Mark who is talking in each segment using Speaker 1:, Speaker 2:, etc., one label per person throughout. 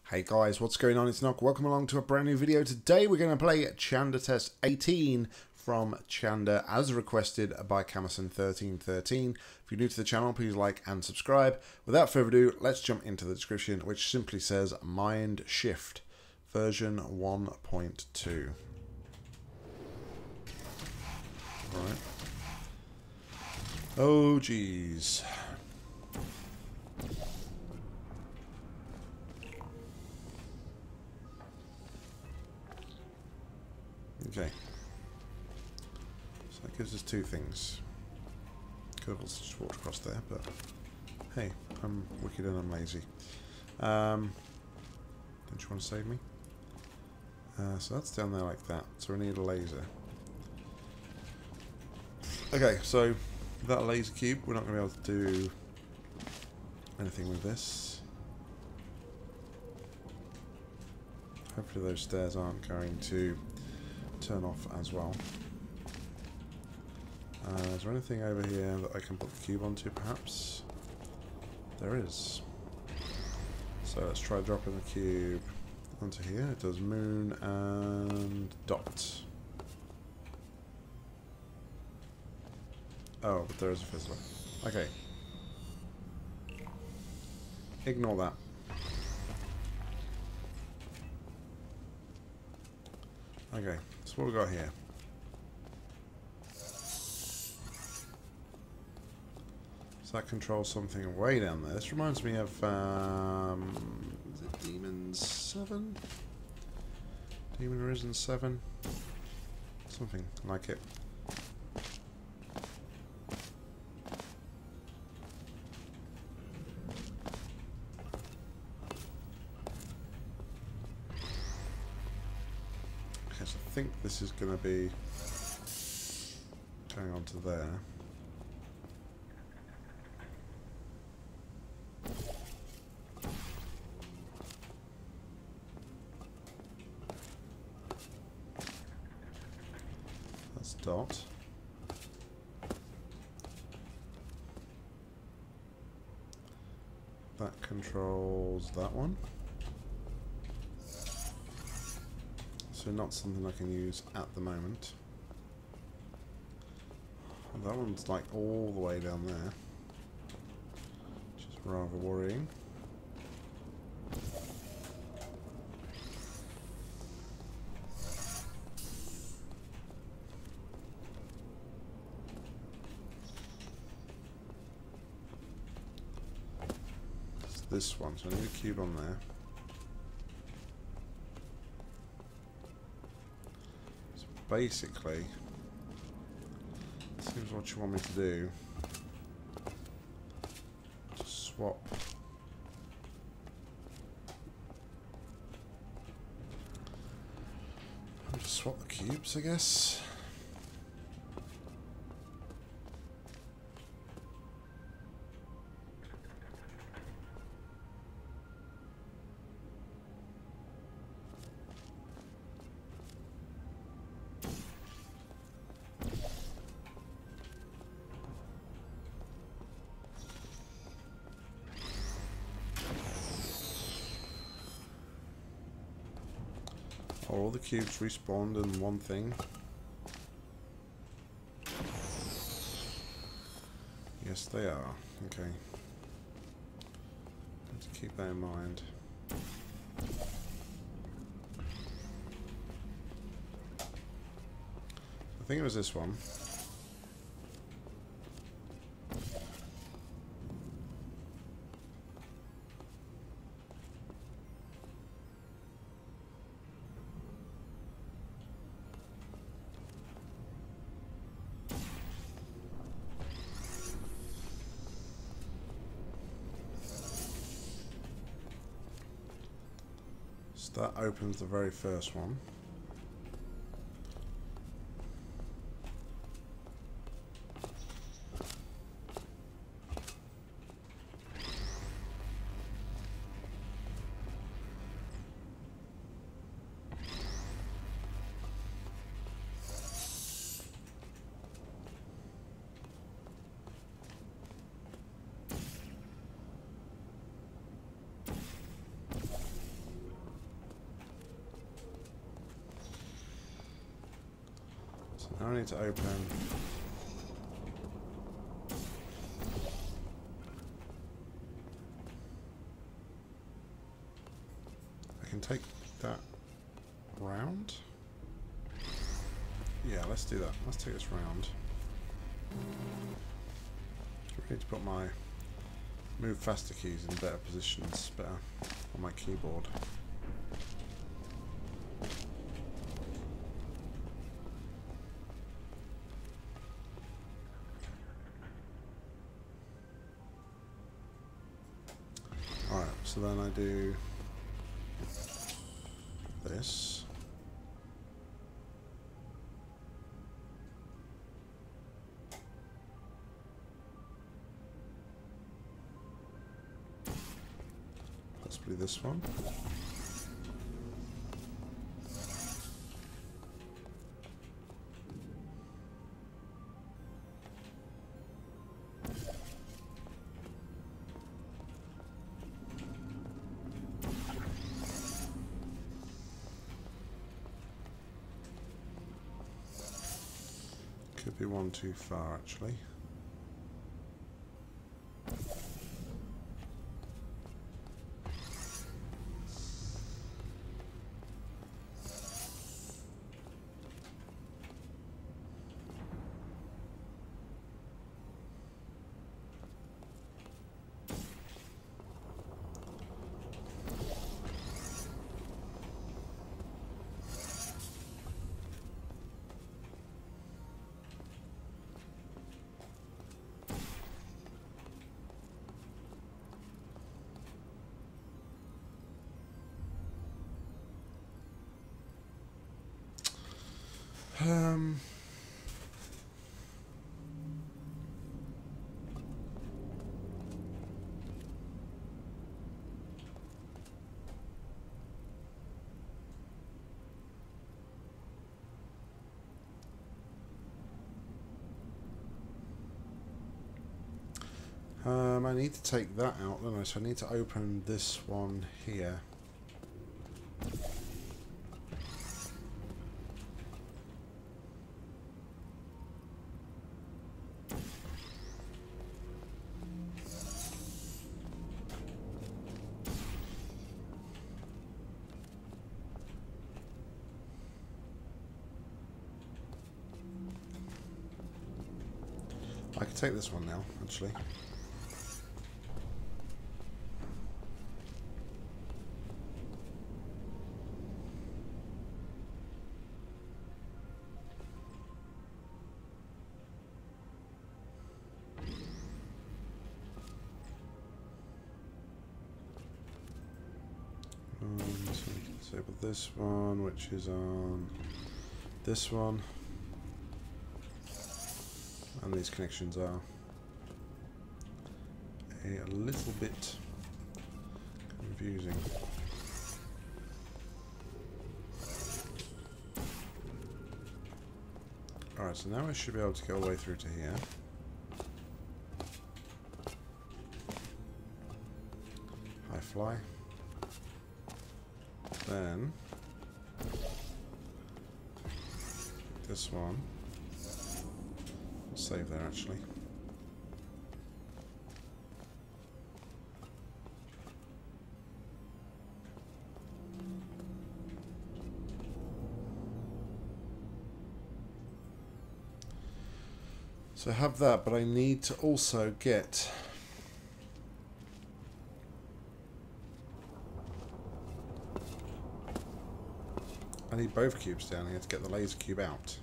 Speaker 1: Hey guys, what's going on? It's Nock. Welcome along to a brand new video. Today we're going to play Chander Test 18 from Chander as requested by Camerson1313. If you're new to the channel, please like and subscribe. Without further ado, let's jump into the description, which simply says Mind Shift version 1.2. Alright. Oh geez. Okay, so that gives us two things. Could have also just walked across there, but hey, I'm wicked and I'm lazy. Don't you want to save me? So that's down there like that, so we need a laser. Okay, so without a laser cube, we're not going to be able to do anything with this. Hopefully those stairs aren't going to turn off as well. Is there anything over here that I can put the cube onto, perhaps? There is. So let's try dropping the cube onto here. It does moon and dot. Oh, but there is a fizzler. Okay. Ignore that. Okay, so what we got here? So that controls something way down there. This reminds me of, is it Demon 7? Demon Risen 7? Something like it. Okay, so I think this is going to be going on to there. That's dot. That controls that one. So not something I can use at the moment. And that one's like all the way down there, which is rather worrying. It's this one, so I need a cube on there. Basically, this is what you want me to do. Just swap. I'll just swap the cubes, I guess. All the cubes respawned in one thing. Yes, they are. Okay. Let's keep that in mind. I think it was this one. So that opens the very first one. So now I need to open. I can take that round. Yeah, let's do that. Let's take this round. I need to put my move faster keys in better positions, better on my keyboard. Alright, so then I do this. Possibly this one. Could be one too far, actually. I need to take that out, don't I? So I need to open this one here. I can take this one now, actually. So we can disable this one, which is on this one. And these connections are a little bit confusing. Alright, so now I should be able to go all the way through to here. High fly. Then this one. Save there actually. So I have that, but I need to also get I need both cubes down here to get the laser cube out.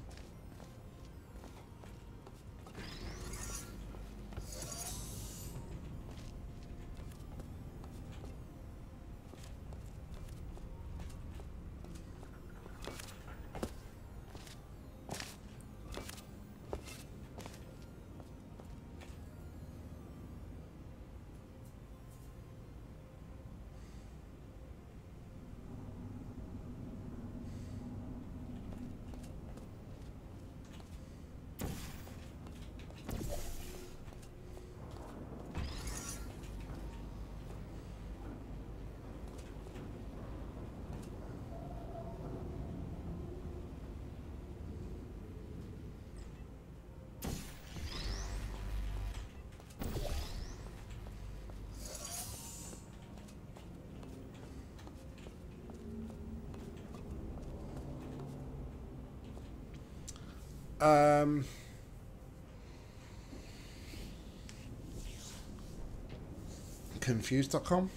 Speaker 1: Confused.com.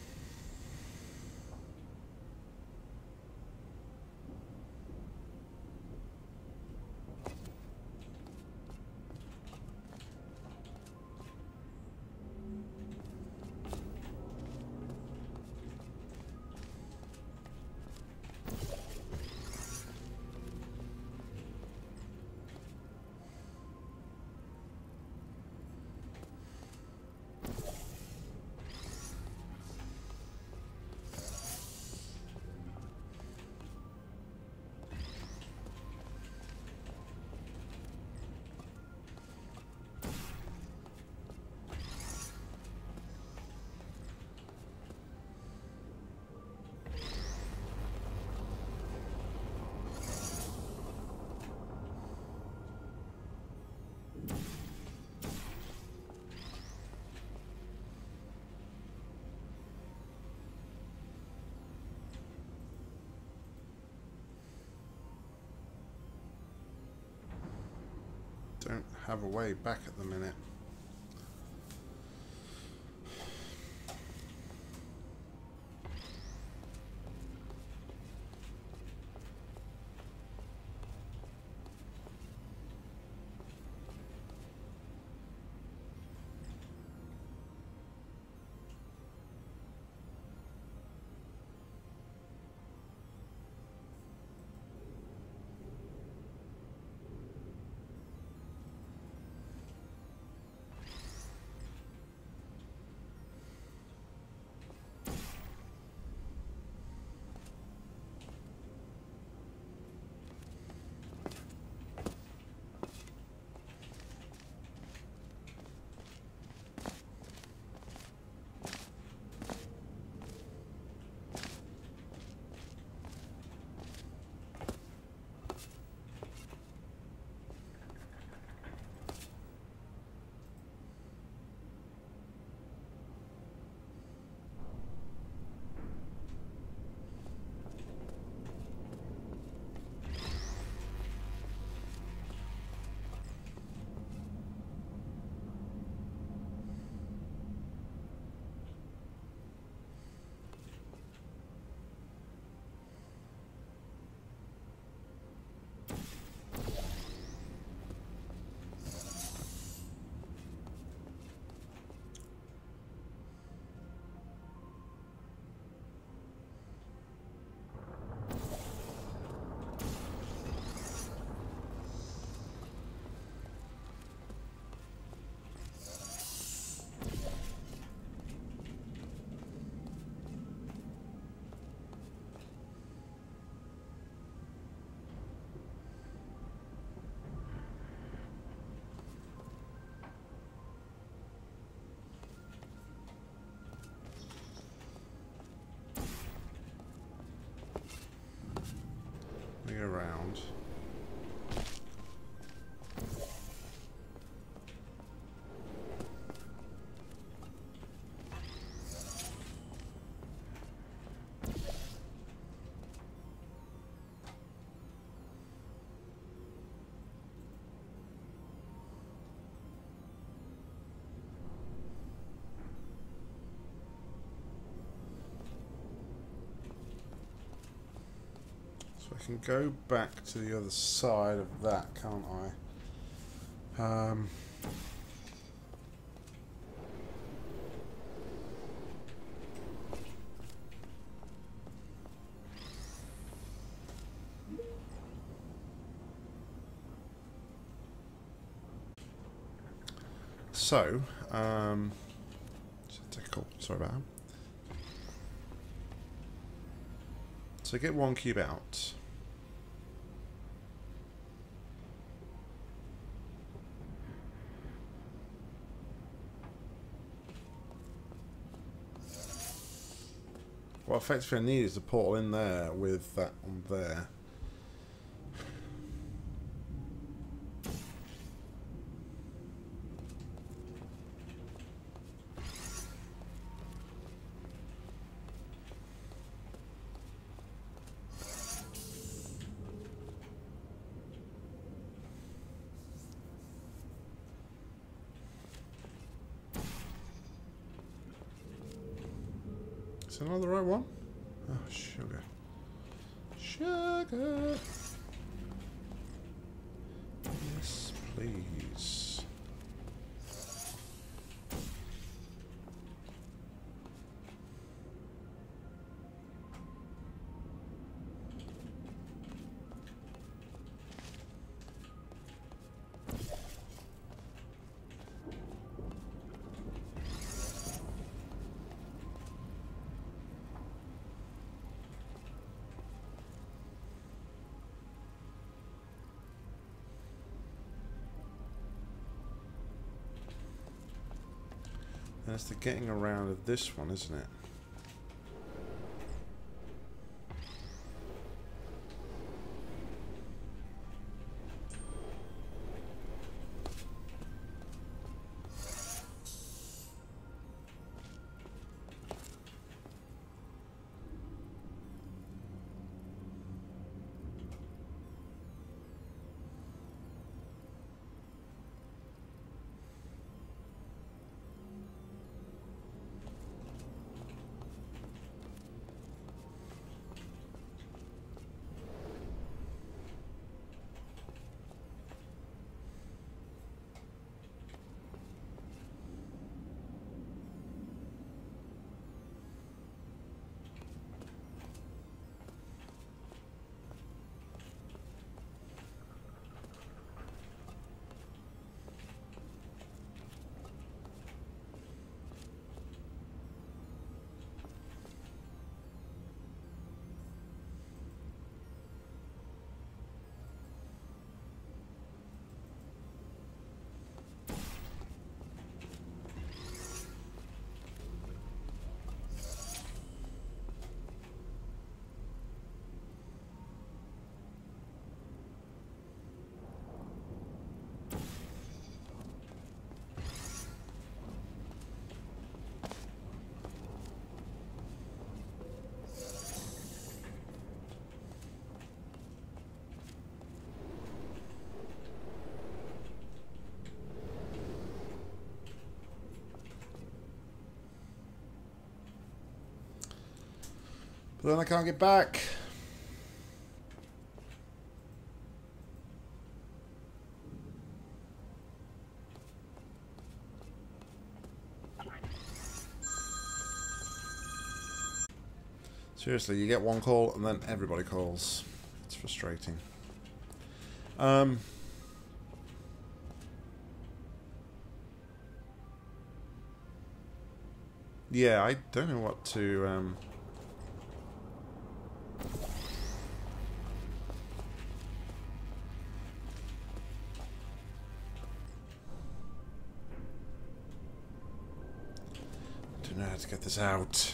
Speaker 1: Don't have a way back at the minute. Around. I can go back to the other side of that, can't I? So, take a call. Sorry about that. So get one cube out. What effectively I need is a portal in there with that on there. Is that not the right one? Oh, sugar. Sugar! Yes, please. That's the getting around of this one, isn't it? But then I can't get back. Seriously, you get one call and then everybody calls. It's frustrating. Yeah, I don't know what to... don't know how to get this out.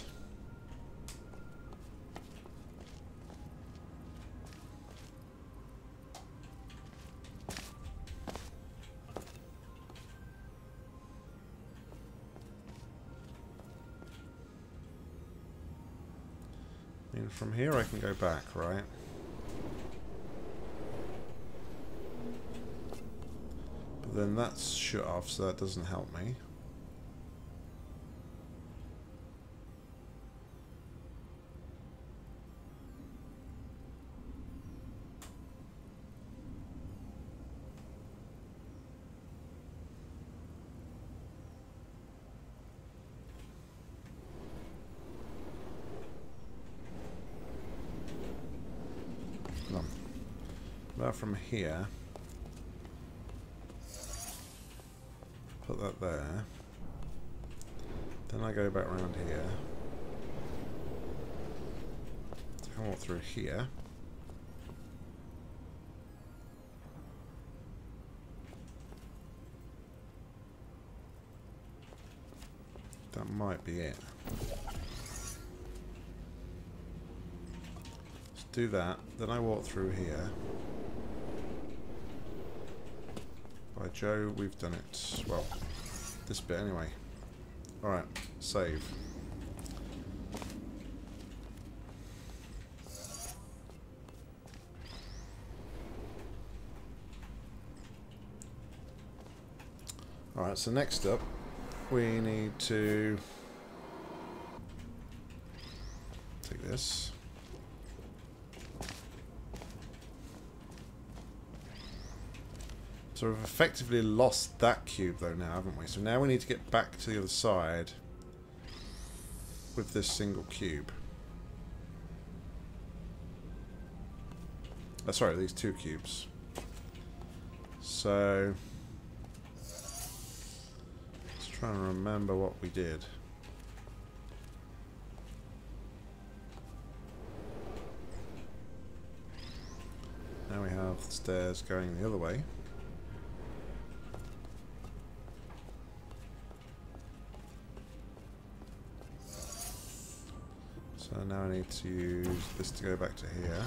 Speaker 1: I mean, from here I can go back, right? But then that's shut off, so that doesn't help me. From here, put that there, then I go back around here, come up through here, that might be it. Let's do that, then I walk through here. By Joe, we've done it. Well, this bit anyway. Alright, save. Alright, so next up, we need to this. So we've effectively lost that cube though now, haven't we? So now we need to get back to the other side with this single cube. Sorry, these two cubes. So let's try and remember what we did. Now we have the stairs going the other way. So now I need to use this to go back to here.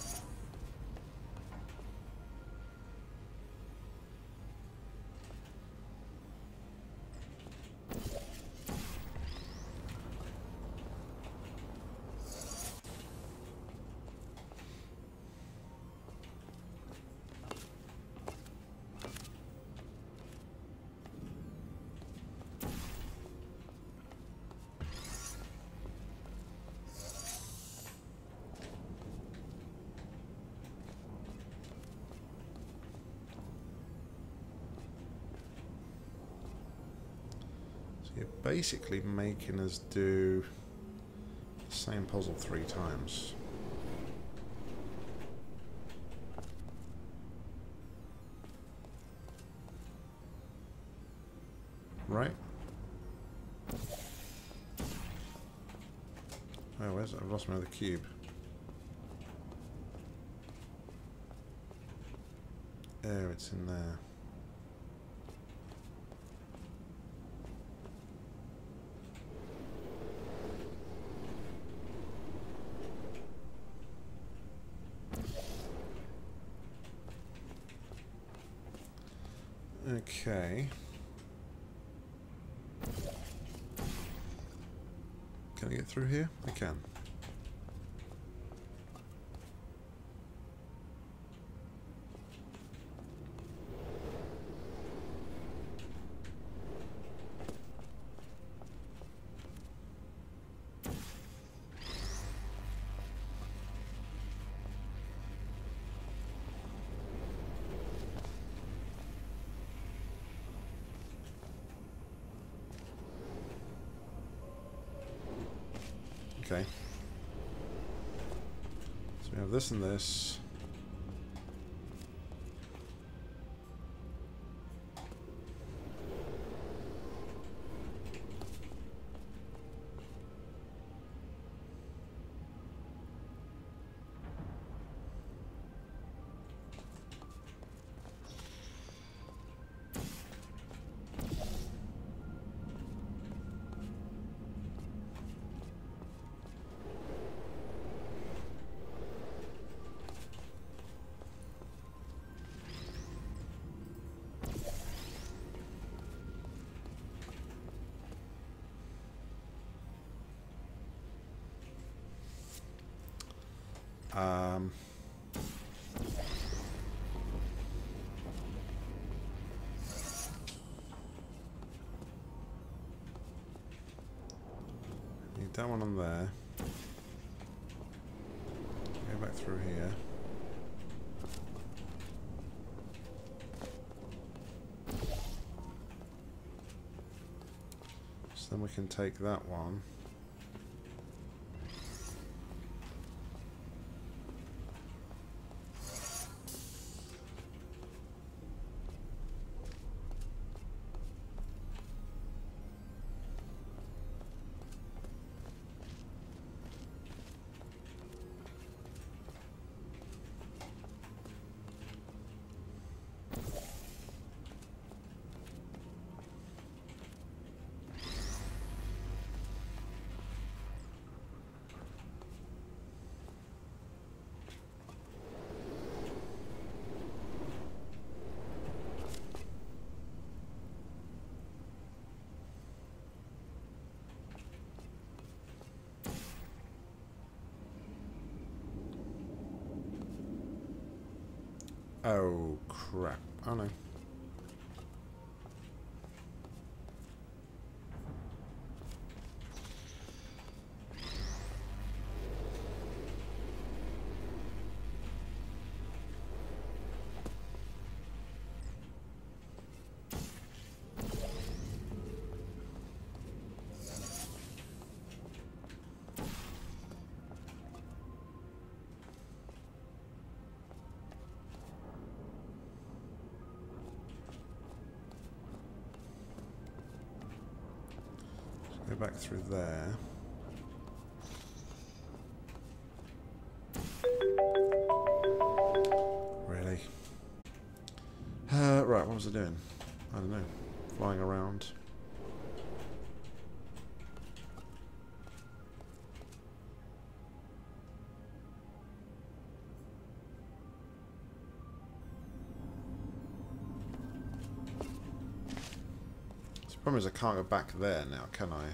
Speaker 1: You're basically making us do the same puzzle 3 times. Right? Oh, where's it? I've lost my other cube. There, it's in there. Okay. Can I get through here? I can. Okay. So we have this and this. Need that one on there. Go back through here. So then we can take that one. Oh, crap. Oh, no. go back through there. Really? Right, what was I doing? I don't know. Flying around. The problem is I can't go back there now, can I?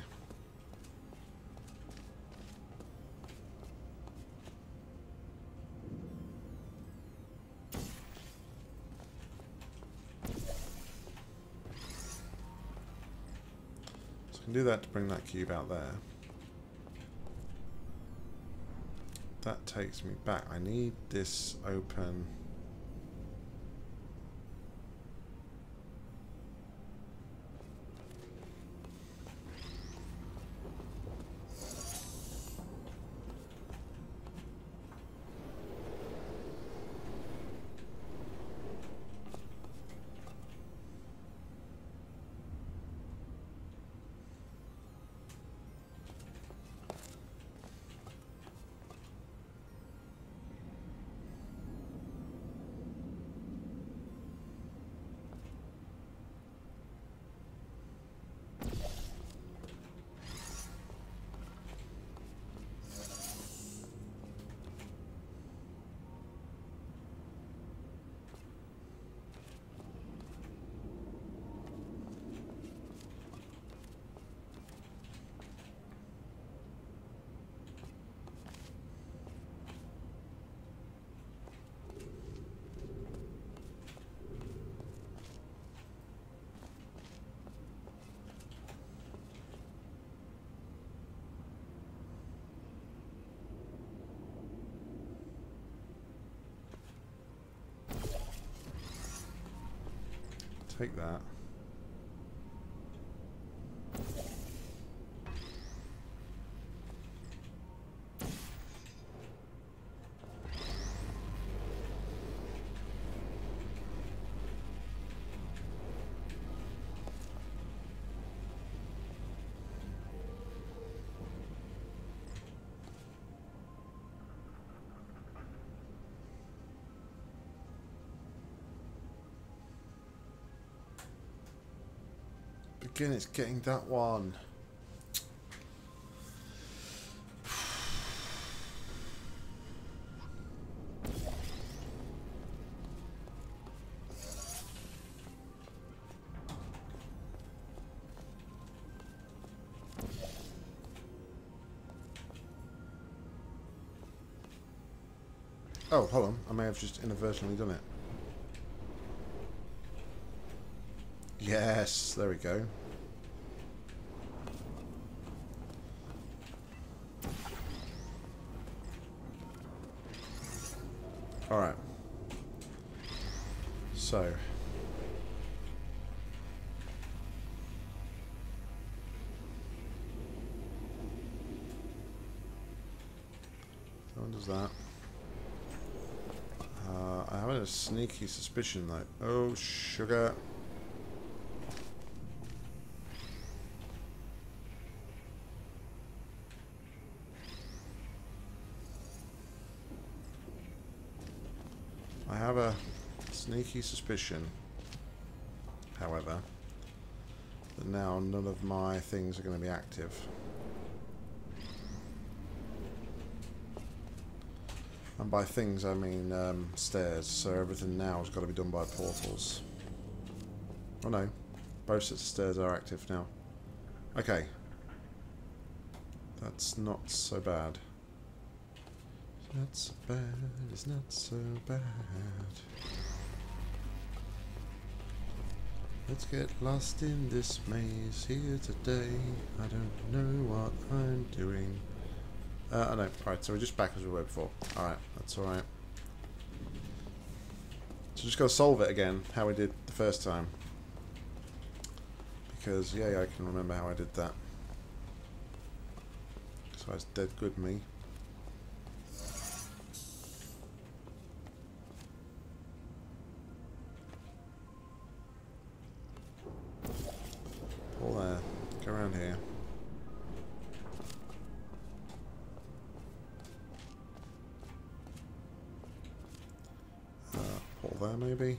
Speaker 1: So I can do that to bring that cube out there. That takes me back. I need this open. Take that. Again, it's getting that one. Oh, hold on. I may have just inadvertently done it. Yes, there we go. Alright. So. What does that? I have a sneaky suspicion that... Oh, sugar. I have a sneaky suspicion, however, that now none of my things are going to be active. And by things I mean stairs, so everything now has got to be done by portals. Oh no, both sets of stairs are active now. Okay. That's not so bad. It's not so bad, it's not so bad. Let's get lost in this maze here today. I don't know what I'm doing. I know. Alright, so we're just back as we were before. Alright, that's alright. So just got to solve it again, how we did the first time. Because, yeah, I can remember how I did that. So it's dead good me. Pull there. Go around here. there, maybe?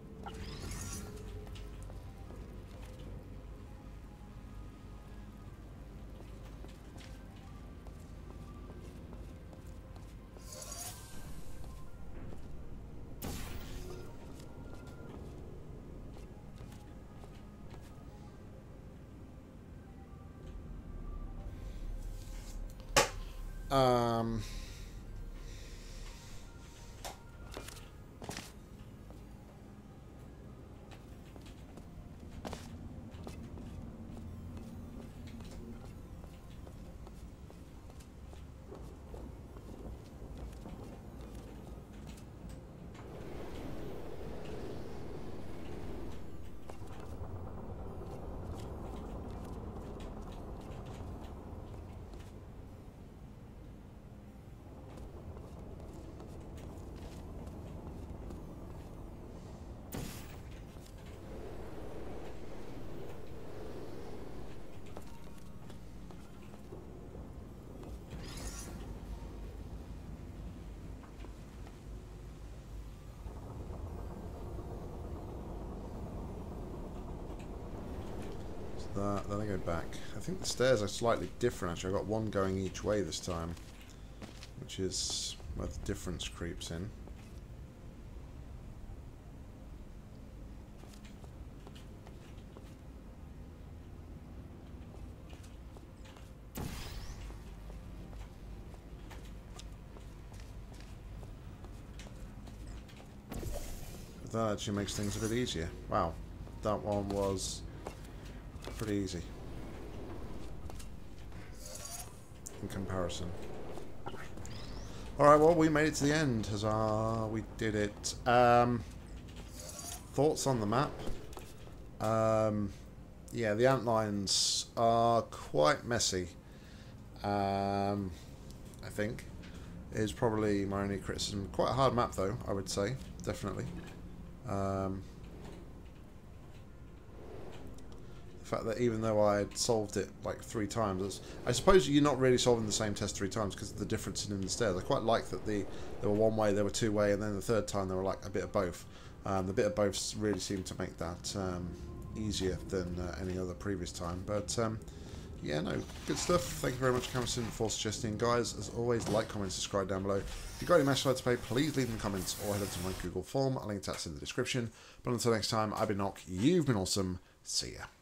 Speaker 1: Then I go back. I think the stairs are slightly different actually. I've got one going each way this time, which is where the difference creeps in. That actually makes things a bit easier. Wow, that one was pretty easy in comparison. Alright, well, we made it to the end. Huzzah, we did it. Thoughts on the map? Yeah, the antlines are quite messy. I think is probably my only criticism. Quite a hard map though, I would say, definitely. The fact that even though I had solved it like 3 times, I suppose you're not really solving the same test 3 times because of the difference in the stairs. I quite like that they were one way, they were 2 way, and then the 3rd time they were like a bit of both. The bit of both really seemed to make that easier than any other previous time. But yeah, no, good stuff. Thank you very much, Camerson, for suggesting. Guys, as always, like, comment, subscribe down below. If you've got any match to play, please leave them in the comments or head over to my Google form. I'll link that in the description. But until next time, I've been Nock. You've been awesome. See ya.